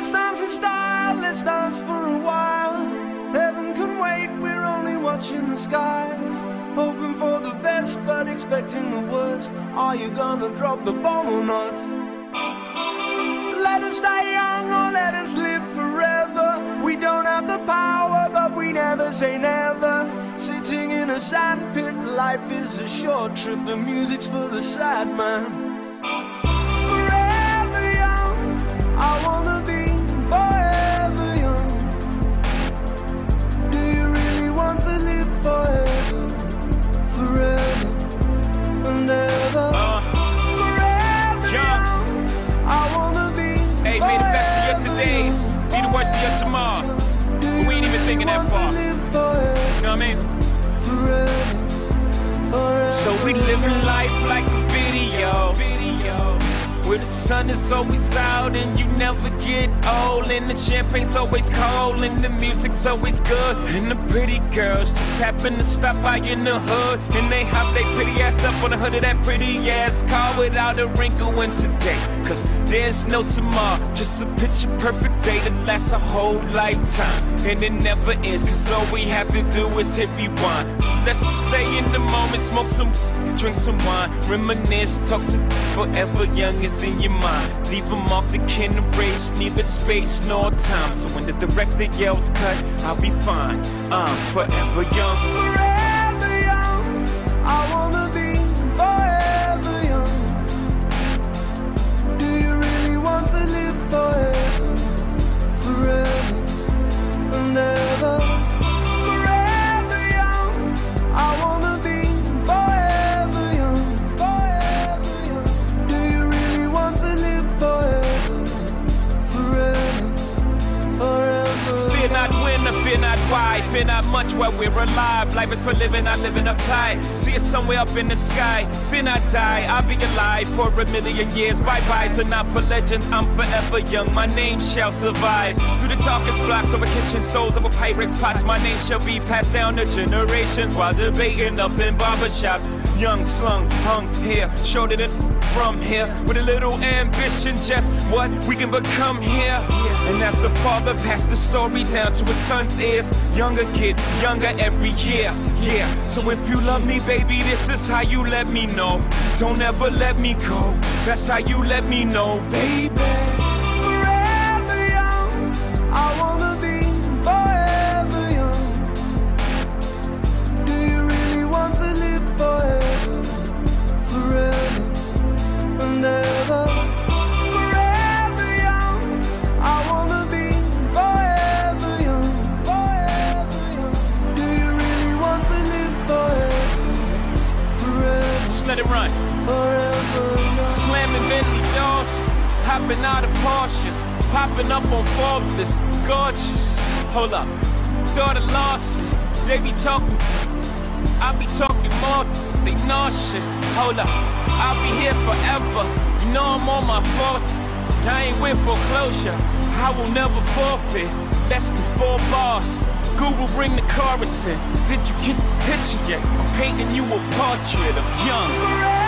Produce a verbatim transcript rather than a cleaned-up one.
Let's dance in style, let's dance for a while. Heaven can wait, we're only watching the skies. Hoping for the best, but expecting the worst. Are you gonna drop the bomb or not? Let us die young or let us live forever. We don't have the power, but we never say never. Sitting in a sandpit, life is a short trip. The music's for the sad man. Forever young, I wanna be forever young. Do you really want to live forever? Forever and ever. Uh, Forever young. young, I wanna be. Hey, may the best of your todays be the worst of your tomorrows. But we ain't even thinking that far. You know what I mean? So we living life like a video, video, where the sun is always out and you never get old, and the champagne's always cold and the music's always good, and the pretty girls just happen to stop by in the hood, and they hop their pretty ass up on the hood of that pretty ass car without a wrinkle in today. Cause there's no tomorrow, just a picture perfect day that lasts a whole lifetime, and it never ends. Cause all we have to do is hit rewind. So let's just stay in the moment, smoke some, drink some wine, reminisce, talk some. Forever young is in your mind. Leave them off the can erase, neither space nor time. So when the director yells cut, I'll be fine. I'm forever young. Forever young, I wanna be forever young. Do you really want to live forever? Forever and ever. Forever young, I wanna be forever young. Forever young. Do you really want to live forever? Forever, forever. Fear not when or fear not why. Fear not much while we're alive. Life is for living, not living uptight. See it somewhere up in the sky. Fear not die, I'll be alive for a million years. Bye-byes are not for legends, I'm forever young. My name shall survive. Through the darkest blocks, over kitchen stoves, over Pyrex pots, my name shall be passed down to generations while debating up in barbershops. Young, slung, hung here, showed it from here with a little ambition, just what we can become here. And as the father passed the story down to his son's ears, younger kid, younger every year. Yeah, so if you love me, baby, this is how you let me know. Don't ever let me go, that's how you let me know, baby. Forever young, I wanna be forever young. Do you really want to live forever? Forever and ever. Forever young, I wanna be forever young. Forever young. Do you really want to live forever? Forever. Just let it run. Forever young. Slamming Bentley doors, hopping out of Porsches, popping up on Forbes list, gorgeous. Hold up, thought I lost it. They be talking, I be talking more. They nauseous. Hold up, I'll be here forever. You know I'm on my fourth. I ain't with foreclosure. I will never forfeit. Less than four bars. Google bring the chorus in. Did you get the picture yet? I'm painting you a portrait of young.